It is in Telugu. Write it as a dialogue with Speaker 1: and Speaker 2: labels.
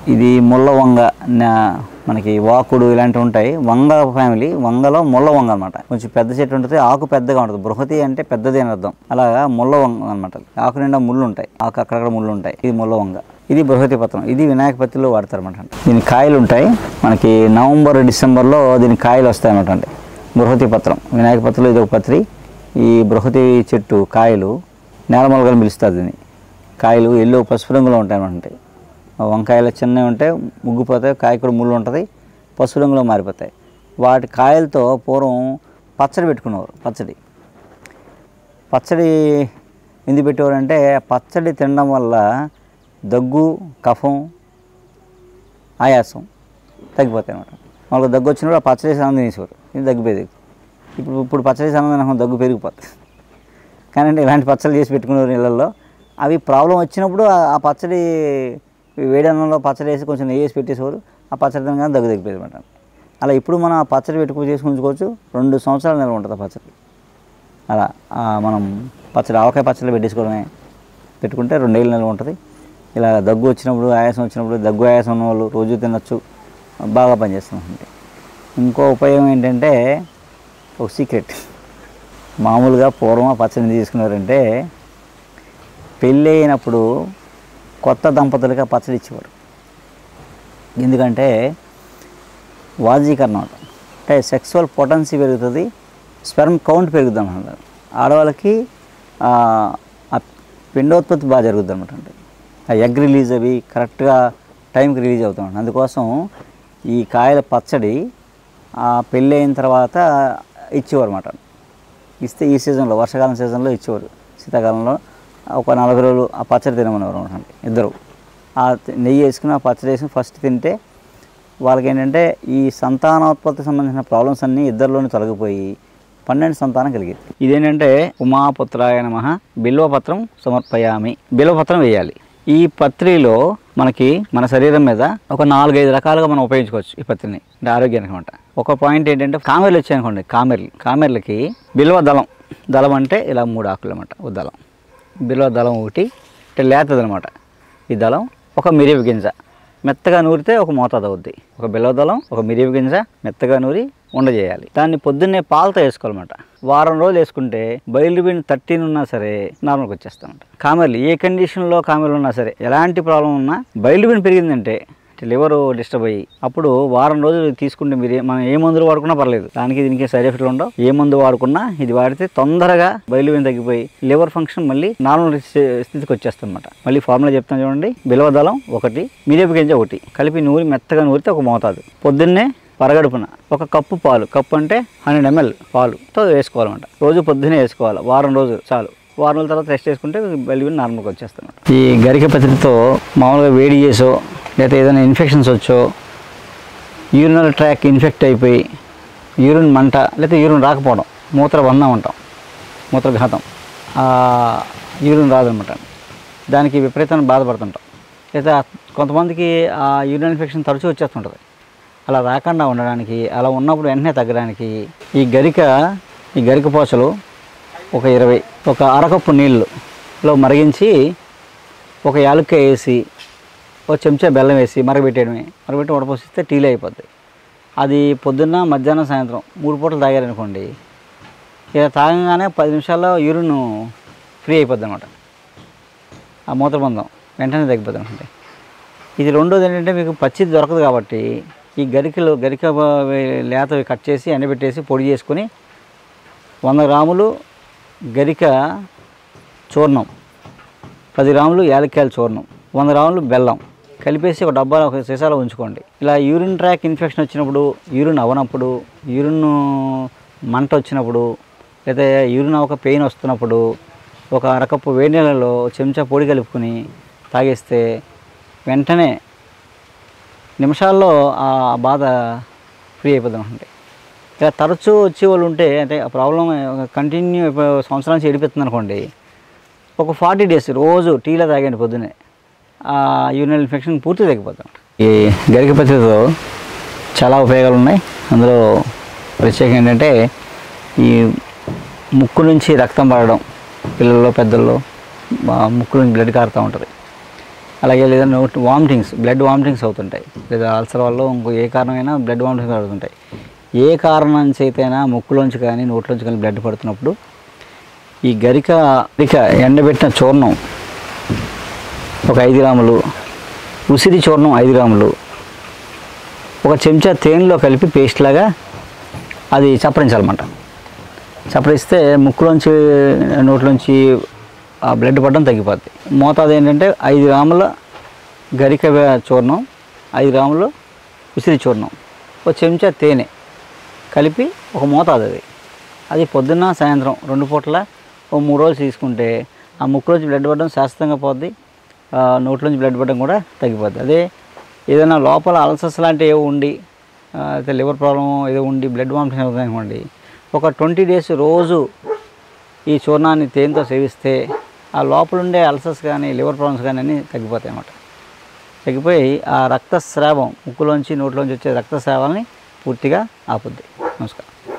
Speaker 1: ఇది ముళ్ళ వంగ, మనకి వాకుడు ఇలాంటివి ఉంటాయి. వంగ ఫ్యామిలీ, వంగలో ముళ్ళ వంగ అనమాట. కొంచెం పెద్ద చెట్టు ఉంటుంది, ఆకు పెద్దగా ఉంటుంది. బృహతి అంటే పెద్దది అని అర్థం. అలాగా ముళ్ళ వంగ అనమాట. ఆకు నిండా ముళ్ళు ఉంటాయి, ఆకు అక్కడక్కడ ముళ్ళు ఉంటాయి. ఇది ముళ్ళ వంగ. ఇది బృహతి పత్రం. ఇది వినాయక పత్రిలో వాడతారు అనమాట. దీని కాయలు ఉంటాయి మనకి నవంబర్ డిసెంబర్లో దీని కాయలు వస్తాయి అనమాట అండి. బృహతి పత్రం వినాయక పత్రిలో ఇది ఒక పత్రి. ఈ బృహతి చెట్టు కాయలు నేలమొలగలు పిలుస్తారు. దీన్ని కాయలు ఎల్లో పసుపు రంగులో ఉంటాయి అన్నమాట. వంకాయలు చిన్నవి ఉంటాయి, ముగ్గిపోతాయి. కాయ కూడా ముళ్ళు ఉంటుంది, పసుపు రంగులో మారిపోతాయి. వాటి కాయలతో పూర్వం పచ్చడి పెట్టుకునేవారు. పచ్చడి ఎందుకు పెట్టేవారంటే పచ్చడి తినడం వల్ల దగ్గు, కఫం, ఆయాసం తగ్గిపోతాయి అన్నమాట. వాళ్ళకి దగ్గు వచ్చినప్పుడు ఆ పచ్చడి వేసి అన్నం తినేసేవారు. ఇది దగ్గిపోయేది. ఇప్పుడు పచ్చడి వేసి అన్నం తినకుండా దగ్గు పెరిగిపోతుంది. కానీ అంటే ఇలాంటి పచ్చళ్ళు చేసి పెట్టుకునేవారు ఇళ్ళల్లో. అవి ప్రాబ్లం వచ్చినప్పుడు ఆ పచ్చడి వేడి అన్నంలో పచ్చడి వేసి కొంచెం నెయ్యి వేసి పెట్టేసేవారు. ఆ పచ్చడి తినగానే దగ్గు తగ్గిపోయేది అనమాట. అలా ఇప్పుడు మనం ఆ పచ్చడి చేసుకుని ఉంచుకోవచ్చు. 2 సంవత్సరాల నిల్వ ఉంటుంది ఆ పచ్చడి. అలా మనం పచ్చడి ఆవకాయ పచ్చడి పెట్టుకుంటే 2 ఏళ్ళ నిల్వ ఉంటుంది. ఇలా దగ్గు వచ్చినప్పుడు, ఆయాసం వచ్చినప్పుడు, దగ్గు ఆయాసం ఉన్న వాళ్ళు రోజు తినచ్చు, బాగా పనిచేస్తుంది. ఇంకో ఉపయోగం ఏంటంటే ఒక సీక్రెట్. మామూలుగా పూర్వం ఆ పచ్చడిని తీసుకున్నారంటే పెళ్ళి అయినప్పుడు కొత్త దంపతులకి ఆ పచ్చడి ఇచ్చేవారు. ఎందుకంటే వాజీకరణం అంటే సెక్సువల్ పొటెన్సీ పెరుగుతుంది, స్పెర్మ్ కౌంట్ పెరుగుతుంది అన్నమాట. ఆడవాళ్ళకి ఆ పిండోత్పత్తి బాగా జరుగుతుంది అనమాట. అంటే ఆ ఎగ్ రిలీజ్ అవి కరెక్ట్గా టైంకి రిలీజ్ అవుతాయి. అందుకోసం ఈ కాయల పచ్చడి పెళ్ళి అయిన తర్వాత ఇచ్చేవారు అన్నమాట. ఇస్తే ఈ సీజన్లో, వర్షాకాలం సీజన్లో ఇచ్చేవారు. శీతాకాలంలో ఒక 40 రోజులు ఆ పచ్చడి తినమనేవారు అనమాట. ఇద్దరు ఆ నెయ్యి వేసుకుని ఆ పచ్చడి వేసుకుని ఫస్ట్ తింటే వాళ్ళకి ఏంటంటే ఈ సంతానోత్పత్తికి సంబంధించిన ప్రాబ్లమ్స్ అన్నీ ఇద్దరిలోనే తొలగిపోయి 12 సంతానం కలిగేది. ఇదేంటంటే ఉమాపుత్రాయ నమః బిల్వపత్రం సమర్పయామి. బిల్వపత్రం వేయాలి. ఈ పత్రిలో మనకి మన శరీరం మీద ఒక 4-5 రకాలుగా మనం ఉపయోగించుకోవచ్చు ఈ పత్రిని, అంటే ఆరోగ్యానికి అనమాట. ఒక పాయింట్ ఏంటంటే కామెర్లు వచ్చాయనుకోండి, కామెర్లకి బిల్వ దళం అంటే ఇలా 3 ఆకులు అనమాట. ఒక దళం బిల్వ దళం ఒకటి అంటే లేతది అనమాట. ఈ దళం ఒక మిరియపు గింజ మెత్తగా నూరితే ఒక మోతాదు అవుద్ది. ఒక బిల్వ దళం, ఒక మిరియపు గింజ మెత్తగా నూరి ఉండజేయాలి. దాన్ని పొద్దున్నే పాలతో వేసుకోవాలన్నమాట. వారం రోజులు వేసుకుంటే బైలిరుబిన్ 13 ఉన్నా సరే నార్మల్కి వచ్చేస్తామంట. కామెర్లు ఏ కండిషన్లో కామెర్లు ఉన్నా సరే, ఎలాంటి ప్రాబ్లం ఉన్నా బైలిరుబిన్ పెరిగిందంటే లివర్ డిస్టర్బ్ అయ్యి అప్పుడు వారం రోజులు తీసుకుంటే మనం ఏ మందులు వాడుకున్నా పర్లేదు, దీనికి సైడ్ ఎఫెక్ట్లు ఉండవు. ఏ మందు వాడుకున్నా ఇది వాడితే తొందరగా బైలిరుబిన్ తగ్గిపోయి లివర్ ఫంక్షన్ మళ్ళీ నార్మల్ స్థితికి వచ్చేస్తుంది అనమాట. మళ్ళీ ఫార్ములా చెప్తాను చూడండి. బిల్వదళం 1, మిరియపు గింజ 1 కలిపి మెత్తగా నూరితే ఒక మోతాదు. పొద్దున్నే పరగడుపున ఒక కప్పు పాలు, కప్పు అంటే 100 ml పాలుతో వేసుకోవాలన్నమాట. రోజు పొద్దున్నే వేసుకోవాలి. వారం రోజులు చాలు. వారం రోజుల తర్వాత రెస్ట్ చేసుకుంటే బైలిరుబిన్ నార్మల్గా వచ్చేస్తాను. ఈ గరిక పత్రితో మామూలుగా వేడి చేసో లేకపోతే ఏదైనా ఇన్ఫెక్షన్స్ వచ్చో, యూరినల్ ట్రాక్ ఇన్ఫెక్ట్ అయిపోయి యూరిన్ మంట లేకపోతే యూరిన్ రాకపోవడం, మూత్రబంధం అంటాం, మూత్రఘాతం, యూరిన్ రాదనమాట. దానికి విపరీతంగా బాధపడుతుంటాం. లేదా కొంతమందికి ఆ యూరిన్ ఇన్ఫెక్షన్ తరచూ వచ్చేస్తుంటుంది. అలా రాకుండా ఉండడానికి, అలా ఉన్నప్పుడు వెంటనే తగ్గడానికి ఈ గరిక పోచలు ఒక 20, ఒక అరకప్పు నీళ్ళలో మరిగించి ఒక యాలక్కాయ వేసి ఒక చెంచా బెల్లం వేసి మరగబెట్టి వడపోసిస్తే టీలో అయిపోద్ది. అది పొద్దున్న, మధ్యాహ్నం, సాయంత్రం 3 పూటలు తాగారనుకోండి, ఇలా తాగగానే 10 నిమిషాల్లో యూరిన్ ఫ్రీ అయిపోద్ది అనమాట. ఆ మూత్రబంధం వెంటనే తగ్గిపోద్ది అనమాట. ఇది రెండోది ఏంటంటే మీకు పచ్చిది దొరకదు కాబట్టి ఈ గరిక లేతవి కట్ చేసి ఎండబెట్టేసి పొడి చేసుకుని 100 గ్రాములు గరిక చూర్ణం, 10 గ్రాములు యాలక్కాయల చూర్ణం, 100 గ్రాములు బెల్లం కలిపేసి ఒక డబ్బాలో, ఒక సీసాలో ఉంచుకోండి. ఇలా యూరిన్ ట్రాక్ ఇన్ఫెక్షన్ వచ్చినప్పుడు, యూరిన్ అవనప్పుడు, యూరిన్ మంట వచ్చినప్పుడు, లేదా యూరిన్ అవక పెయిన్ వస్తున్నప్పుడు ఒక అరకప్పు వేడి నీళ్ళలో చెంచా పొడి కలుపుకొని తాగేస్తే వెంటనే నిమిషాల్లో ఆ బాధ ఫ్రీ అయిపోతుంది అంటే. ఇలా తరచూ వచ్చేవాళ్ళు ఉంటే, అంటే ఆ ప్రాబ్లం కంటిన్యూ సంవత్సరం నుంచి ఏడిపోతుంది అనుకోండి, ఒక 40 days రోజు టీలో తాగండి పొద్దున్నే, ఆ యూరినల్ ఇన్ఫెక్షన్ పూర్తిగా తగ్గిపోతాం. ఈ గరిక పత్రితో చాలా ఉపయోగాలు ఉన్నాయి. అందులో ప్రత్యేకంగా ఏంటంటే ఈ ముక్కు నుంచి రక్తం పడడం, పిల్లల్లో పెద్దల్లో ముక్కు నుంచి బ్లడ్ కారుతూ ఉంటుంది. అలాగే లేదా వామిటింగ్స్, బ్లడ్ వామిటింగ్స్ అవుతుంటాయి, లేదా అల్సర్ వల్ల ఇంకో ఏ కారణమైనా బ్లడ్ వామిటింగ్స్ అవుతుంటాయి. ఏ కారణం నుంచి అయితేనా ముక్కులోంచి కానీ నోట్లోంచి కానీ బ్లడ్ పడుతున్నప్పుడు ఈ గరిక ఎండబెట్టిన చూర్ణం ఒక 5 గ్రాములు, ఉసిరి చూర్ణం 5 గ్రాములు, ఒక చెంచా తేనెలో కలిపి పేస్ట్ లాగా అది చప్పరించాలన్నమాట. చప్పరిస్తే ముక్కులోంచి నోట్లోంచి ఆ బ్లడ్ పడడం తగ్గిపోద్ది. మోతాదు ఏంటంటే 5 గ్రాముల గరిక చూర్ణం, 5 గ్రాములు ఉసిరి చూర్ణం, ఒక చెంచా తేనె కలిపి ఒక మోతాదు అది పొద్దున్న సాయంత్రం 2 పూటల ఓ 3 రోజులు తీసుకుంటే ఆ ముక్కులోంచి బ్లడ్ పడడం శాశ్వతంగా పోద్ది, నోట్లోంచి బ్లడ్ పడడం కూడా తగ్గిపోద్ది. అదే ఏదైనా లోపల అల్సర్స్ లాంటివి ఏవో ఉండి, అయితే లివర్ ప్రాబ్లం ఏదో ఉండి బ్లడ్ వామిటింగ్ అవుతుంది అనుకోండి, ఒక 20 డేస్ రోజు ఈ చూర్ణాన్ని తేనెతో సేవిస్తే ఆ లోపల ఉండే అల్సర్స్ కానీ లివర్ ప్రాబ్లమ్స్ కానీ అన్నీ తగ్గిపోతాయి అన్నమాట. తగ్గిపోయి ఆ రక్తస్రావం, ముక్కులోంచి నోట్లోంచి వచ్చే రక్తస్రావాలని పూర్తిగా ఆపుద్ది. నమస్కారం.